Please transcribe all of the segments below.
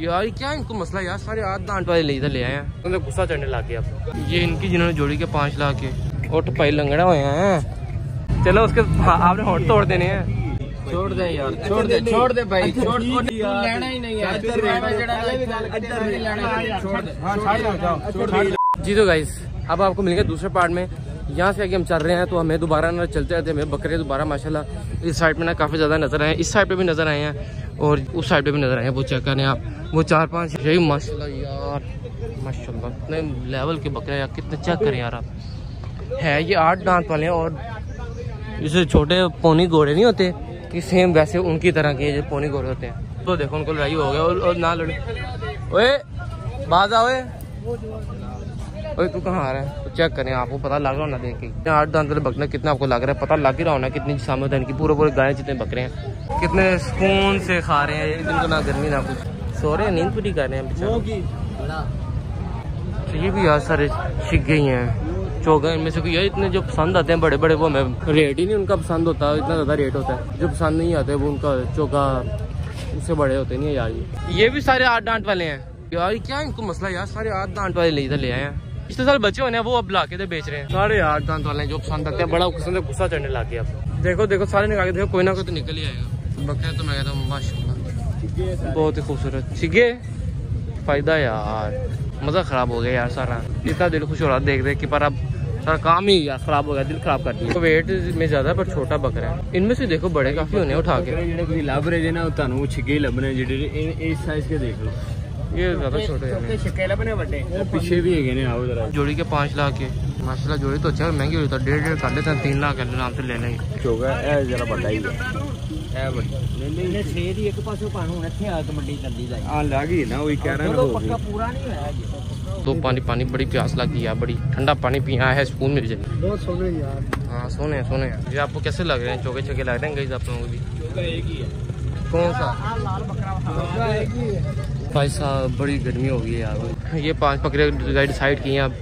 यार क्या इनको मसला यार, सारे 8 दांत वाले ले आए हैं, उन्हें गुस्सा चढ़ने लग गया। ये इनकी जिन्होंने जोड़ी के 5 लाख के उठ पाई लंगड़ा हुए हैं। चलो उसके आपने होट तोड़ देने हैं। छोड़ दे यार, छोड़ दे भाई, छोड़ लेना ही नहीं है। जी तो गाइस अब आपको मिलेंगे दूसरे पार्ट में। यहाँ से आगे हम चल रहे हैं तो हमें दोबारा ना चलते रहते हमें बकरे दोबारा माशाल्लाह इस साइड में ना काफ़ी ज़्यादा नजर आए, इस साइड पे भी नजर आए हैं और उस साइड पे भी नजर आए हैं। वो चेक करें आप, वो 4-5 यही माशाल्लाह यार, माशाल्लाह कितने लेवल के बकरे यार, कितने चेक करें यार आप। है ये 8 दांत वाले हैं और जैसे छोटे पोनी घोड़े नहीं होते कि सेम वैसे उनकी तरह के जो पोनी घोड़े होते हैं। तो देखो उनको लड़ाई हो गया और ना लड़े। ओए बाज आओ, ओए तू कहाँ आ रहा है? तो चेक करें, आपको पता लग रहा होना देख के 8 दांत वाले बकरे कितना आपको लग रहा है, पता लग ही रहा होना कितनी सामत है इनकी। पूरे गाय जितने बकरे हैं कितने सुकून से खा रहे हैं, इनको ना गर्मी ना कुछ, सो रहे हैं, नींद पूरी कर रहे हैं बेचारे। ये भी यार सारे शिगे ही हैं, चौगा इनमें से कोई यार इतने जो पसंद आते हैं बड़े बड़े वो हमें रेट ही नहीं उनका पसंद होता, इतना ज़्यादा रेट होता है। जो पसंद नहीं आते वो उनका चौका उससे बड़े होते नहीं है यार। ये भी सारे 8 दांत वाले हैं यार, क्या इनको मसला यार, सारे 8 दांत वाले इधर ले आए हैं। पिछले साल बच्चे होने हैं वो अब ला के बेच रहे हैं। सारे 8 दांत वाले हैं जो पसंद आते हैं, बड़ा पसंद है, गुस्सा चढ़ने लग गया। देखो सारे निकाल के देखो, कोई ना कोई तो निकल ही आएगा। बकरे तो मैं कहता हूँ माशाल्लाह बहुत ही खूबसूरत छिगे, फायदा यार, मजा खराब हो गया यार सारा, इतना दिल खुश हो रहा देख देख के, पर अब सारा काम ही यार खराब हो गया, दिल खराब कर दिया। वेट में ज्यादा पर छोटा बकरा है, इनमें से देखो बड़े काफी होने उठा के लभ रहे ना तुहानू छिगे लभने जेडे इस साइज के देख लो, ये ज्यादा छोटे हैं, पीछे भी है आओ जरा। जोड़ी के 5 लाख के माशाल्लाह, जोड़ी तो अच्छा महंगी हुई तो 1.5 कर लेते हैं, 3 लाख के नाम से ले लेंगे। चोगा जरा बड़ा ही है, नहीं 6 ਦੀ ਇੱਕ ਪਾਸੇ ਪਾਣੂ ਇੱਥੇ ਆ ਕੇ ਮੰਡੀ ਚੱਲਦੀ ਜਾਈ ਆ ਲੱਗੀ ਨਾ ਉਹੀ ਕਹਿ रहा तो पक्का पूरा नहीं होया जी। तो पानी बड़ी प्यास लगी है, बड़ी ठंडा पानी पिया है, सुकून मिल जाए। बहुत सोने यार, हाँ सोने ये आपको कैसे लग रहे हैं? चौके छके लग रहे हैं गाइस आप लोगों को भी? एक ही है। कौन सा? लाल बकरा एक ही है भाई साहब, बड़ी गर्मी हो गई है यार। ये 5 बकरे डिसाइड किए हैं अब,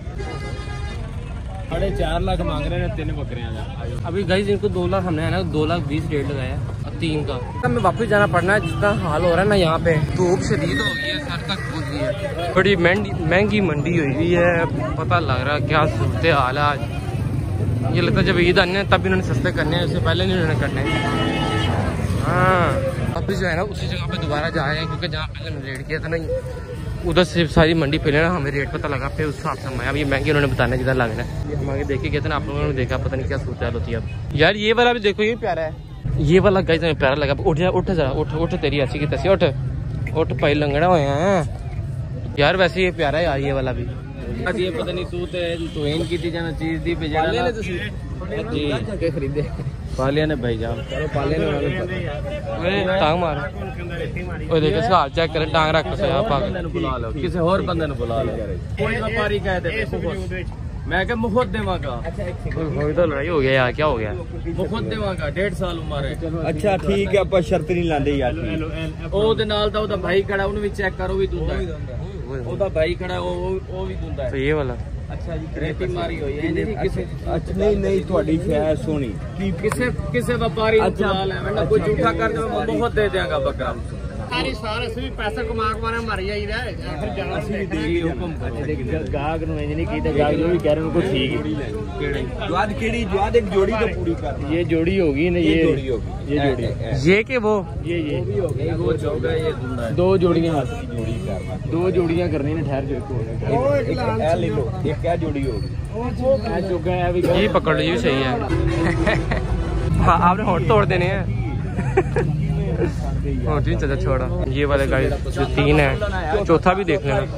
4.5 लाख मांग रहे हैं 3 बकरियां का। अभी गाइस इनको 2 लाख हमने है ना 2,20,000 रेट लगाया अब 3 का। हमें वापस जाना पड़ना है, जितना हाल हो रहा है ना यहाँ पे, धूप शदीद हो गई है, सर तक पहुँच गई है, बड़ी महंगी मंडी हुई हुई है, पता लग रहा है क्या सूरत हाल है आज। ये लगता है जब ईद आने हैं तब इन्होंने सस्ते करने हैं, उससे पहले नहीं उन्होंने करने। हाँ वापस जो है ना उसी जगह पे दोबारा जा रहे हैं, क्योंकि जहाँ पहले रेट किया था ना उधर से सारी मंडी फैले ना, हमें रेट पता लगा, फिर उस हिसाब से मैं अब ये महंगे उन्होंने बताना जिधर लग रहा है। ये हम आगे देख के गए थे ना, आप लोगों ने देखा, पता नहीं क्या सूरत हाल होती है अब। यार ये वाला भी देखो, ये प्यारा है, ये वाला गाइस हमें प्यारा लगा। उठ जा, उठ जरा, उठ तेरी ऐसी की तैसी, उठ पाई लंगड़ा हुए हैं यार। वैसे ये प्यारा है यार ये वाला भी। ये पता नहीं तू इनकी थी जाना चीज दी पे जाना जी खरीदे पालिया ने भाई जान, चलो पालिया ने वाले टांग मार, ओए देख इसका हाल चेक कर, टांग रख से आप पागल बुला लो, किसी और बंदे ने बुला लो। कोई व्यापारी कह दे मैं क्या मुफ्त देवांगा। कोई तो लड़ाई हो गया यार, क्या हो गया? मुफ्त देवांगा, 1.5 साल उम्र है। अच्छा ठीक है, ਆਪਾਂ ਸ਼ਰਤ ਨਹੀਂ ਲਾਂਦੇ ਯਾਰ। ਉਹਦੇ ਨਾਲ ਤਾਂ ਉਹਦਾ ਭਾਈ ਖੜਾ, ਉਹਨੂੰ ਵੀ ਚੈੱਕ ਕਰੋ, ਵੀ ਦੁੰਦਾ ਉਹਦਾ ਭਾਈ ਖੜਾ, ਉਹ ਵੀ ਦੁੰਦਾ तो ये वाला अच्छा जी रेती मारी हुई है जी किसी। अच्छा नहीं ਤੁਹਾਡੀ ਸ਼ੈ ਸੋਹਣੀ किसे व्यापारी बुला ले, वरना कोई झूठा कर दे मैं मुफ्त दे देंगा बकरा। सारी साल ਅਸੀਂ ਵੀ ਪੈਸਾ ਕਮਾ ਕਮਾਰੇ ਮਰ ਜਾਈਦਾ, ਫਿਰ ਜਾਣਾ ਅਸੀਂ ਵੀ ਦੇ ਹੁਕਮ ਕਰਦੇ ਗਾਹਕ ਨੂੰ ਇੰਜ ਨਹੀਂ ਕੀਤਾ, ਗਾਹਕ ਜੋ ਵੀ ਕਹਿ ਰਹੇ ਕੋਈ ठीक है। ਜਵਾਦ ਕਿਹੜੀ ਜਵਾਦ ਇੱਕ ਜੋੜੀ ਤਾਂ ਪੂਰੀ ਕਰ, ये जोड़ी होगी ना, ये जोड़ी होगी, ये जोड़ी ये के वो ये भी हो गई, वो चौगा ये दुंदा है। 2 जोड़ियां जोड़ी करना, 2 जोड़ियां करनी ने, ठहर जो ਇਹ ਲੈ ਲਓ, ਇੱਕ ਇਹ ਜੋੜੀ ਹੋਗੀ, ये चौगा है भी ये पकड़ लो, ये सही है। हाँ आपने होट तोड़ देने हैं। होट नहीं चला छोड़ा। ये वाले गाइस जो 3 है, चौथा भी देख लेना।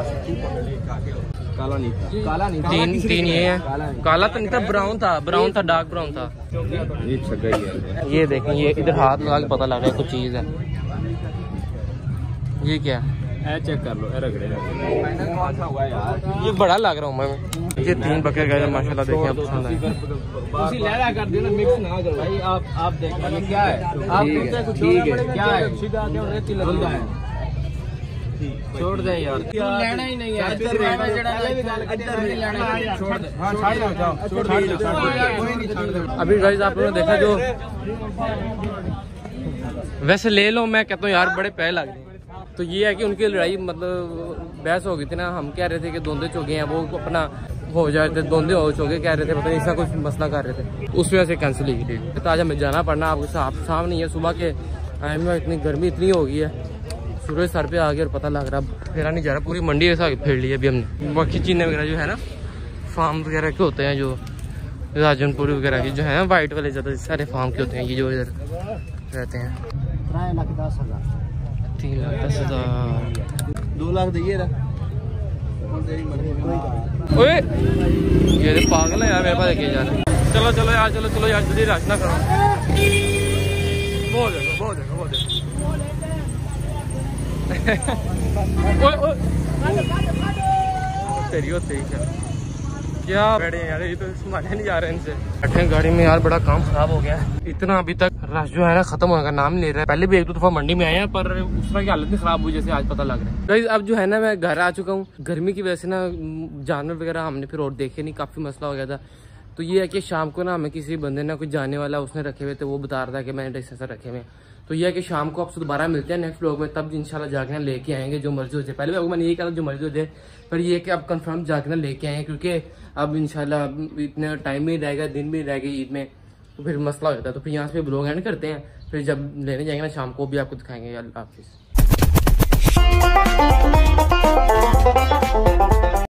काला नहीं 3 ये है, काला तो नहीं था, ब्राउन था, डार्क ब्राउन था। ये छगा ही है। ये देखें, ये इधर हाथ लगा के पता लग रहा है कुछ चीज है। ये क्या है? चेक कर लो, रगड़े ये बड़ा लग रहा हूँ मैं। ये 3 बकरे गए माशाल्लाह, देखें आप पसंद है। उसी लहरा कर देना, मिक्स ना करो भाई। आप देखिए ये क्या है, आप देखते हैं कुछ क्या है, सीधा आके रेती लगता है। छोड़ दे यार, लेना ही नहीं है, फिर रहना जड़ा भी गल इधर नहीं लेना, छोड़ दे। हां छोड़ दो, जाओ छोड़ दे। अभी गाइस आप लोगों ने देखा जो, वैसे ले लो, मैं कहता हूँ यार बड़े पैसे लग रहे हैं। तो ये है कि उनकी लड़ाई मतलब बहस हो गई थी ना, हम कह रहे थे कि दोंदे चौके हैं, वो अपना हो जाए थे, दोंदे हो चौके कह रहे थे, पता नहीं ऐसा कुछ मसला कर रहे थे, उस वजह से कैंसिल ही थी। तो आज हमें जाना पड़ना, आपको साफ नहीं है, सुबह के टाइम में इतनी गर्मी इतनी हो गई है, सूरज सर पे आ गया और पता लग रहा फेरा नहीं जा रहा, पूरी मंडी ऐसा फेर ली है अभी हमने। बाकी चीज़ें वगैरह जो है ना फार्म वगैरह के होते हैं, जो राजनपुरी वगैरह की जो है वाइट वाले ज़्यादा सारे फार्म के होते हैं, ये जो इधर रहते हैं। 3,10,000 2 लाख दिए ना। ओए ये पागल है यार, मेरे पास लेके जा रहे। चलो चलो यार, चलो यार, जल्दी रश ना करो। बहुत तेरी क्या बैठे यार, ये तो समझ नहीं जा रहे इनसे। बैठे गाड़ी में यार, बड़ा काम खराब हो गया है, इतना अभी तक रश जो है ना खत्म होने का नाम नहीं ले रहा है। पहले भी 1-2 दफा मंडी में आए हैं, पर उस तरह की हालत नहीं खराब हुई जैसे आज पता लग रहा है। अब जो है ना मैं घर आ चुका हूँ, गर्मी की वजह से ना जानवर वगैरह हमने फिर और देखे नहीं, काफी मसला हो गया था। तो ये है कि शाम को ना हमें किसी बंदे ने, कोई जाने वाला उसने रखे हुए थे, वो बता रहा था कि मैंने डिस्टेंसर रखे हुए। तो ये है कि शाम को आपसे दोबारा मिलते हैं नेक्स्ट व्लॉग में, तब इंशाल्लाह जागना लेके आएंगे जो मर्जी हो जाए। पहले मैंने यही कहा जो मर्जी हो जाए, पर ये है कि अब कंफर्म जागना लेके आएंगे, क्योंकि अब इंशाल्लाह इतना टाइम भी रहेगा, दिन भी रहेगा ईद में, तो फिर मसला हो जाता है। तो फिर यहाँ से ब्लॉग एंड करते हैं, फिर जब लेने जाएंगे ना शाम को भी आपको दिखाएंगे। अल्लाह हाफिज़।